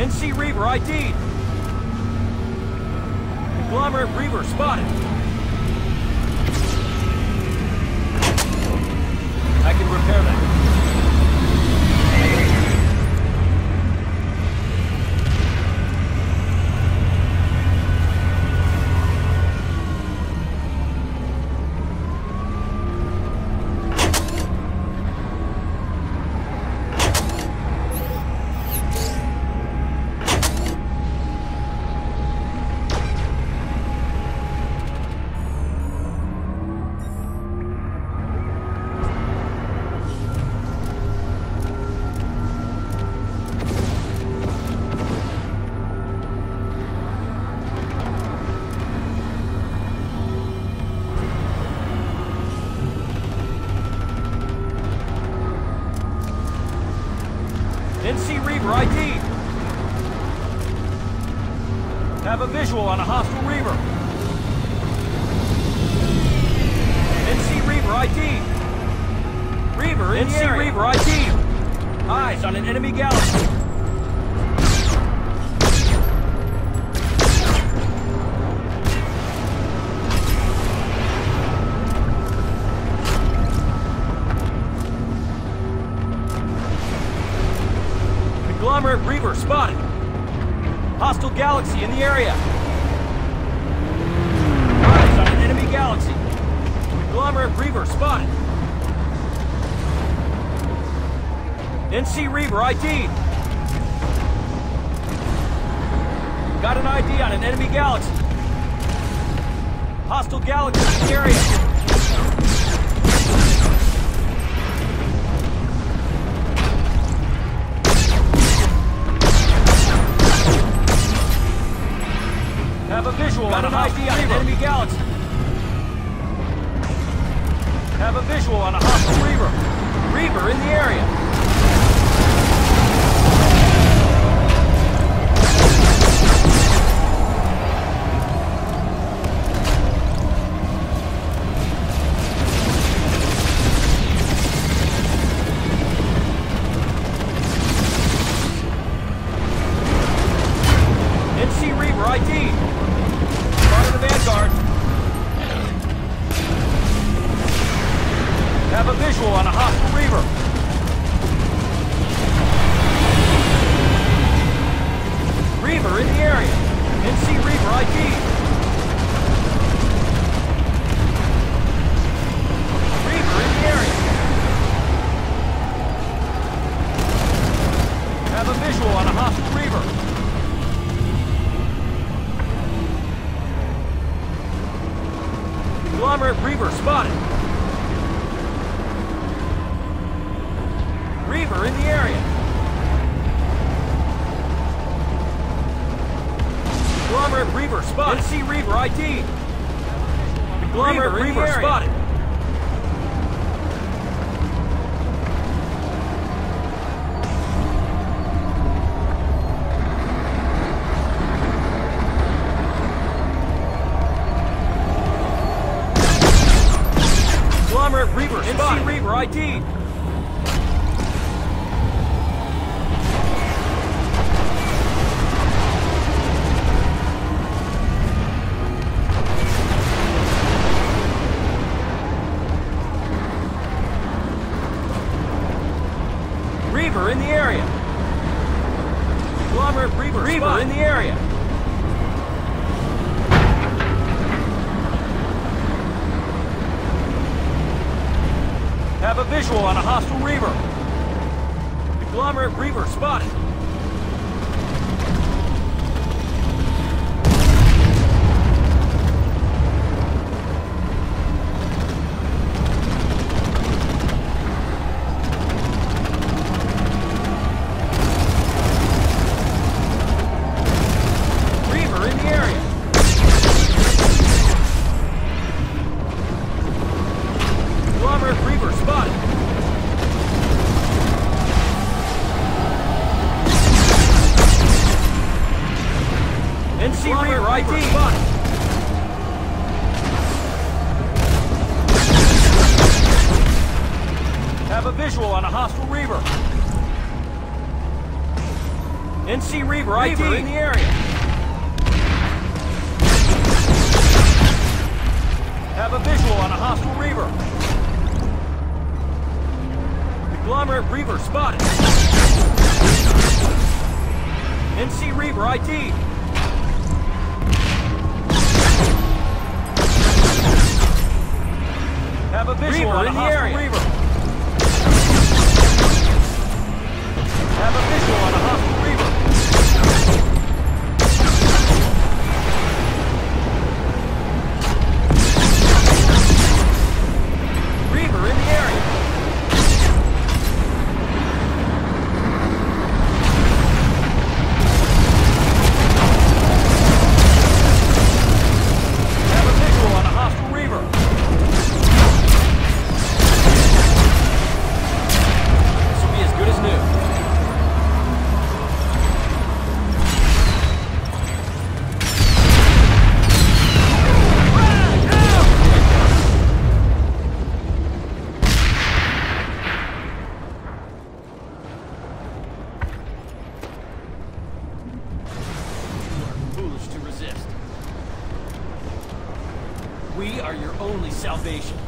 NC Reaver ID'd. Conglomerate Reaver spotted. I can repair that. NC Reaver ID. Have a visual on a hostile Reaver. NC Reaver ID. Reaver in the area. NC Reaver ID. Eyes on an enemy galaxy. Conglomerate Reaver spotted. Hostile galaxy in the area. Eyes on an enemy galaxy. Conglomerate Reaver spotted. NC Reaver ID. Got an ID on an enemy galaxy. Hostile galaxy in the area. Have a visual on an ID on an enemy galaxy. Have a visual on a hostile Reaver. Reaver in the area. NC Reaver ID. Vanguard. Have a visual on a hostile Reaver. Reaver in the area. NC Reaver ID. Reaver in the area. Have a visual on a hostile Reaver. Conglomerate Reaver spotted. Reaver in the area. Conglomerate Reaver spotted. NC Reaver ID. Conglomerate Reaver spotted. Conglomerate Reaver spotted. NC Reaver ID. Reaver in the area. Conglomerate Reaver in the area. Have a visual on a hostile Reaver. Conglomerate Reaver spotted. Reaver in the area. Conglomerate Reaver spotted. NC Reaver ID spotted. Have a visual on a hostile Reaver. NC Reaver ID. Reaver in the area. Have a visual on a hostile Reaver. Conglomerate Reaver spotted. NC Reaver ID. Have a visual on a hostile Reaver. Have a visual on a hostile Reaver. Reaver in the area. Have a visual on a hostile Reaver. This will be as good as new. We are your only salvation.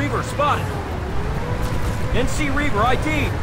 Reaver spotted. NC Reaver ID.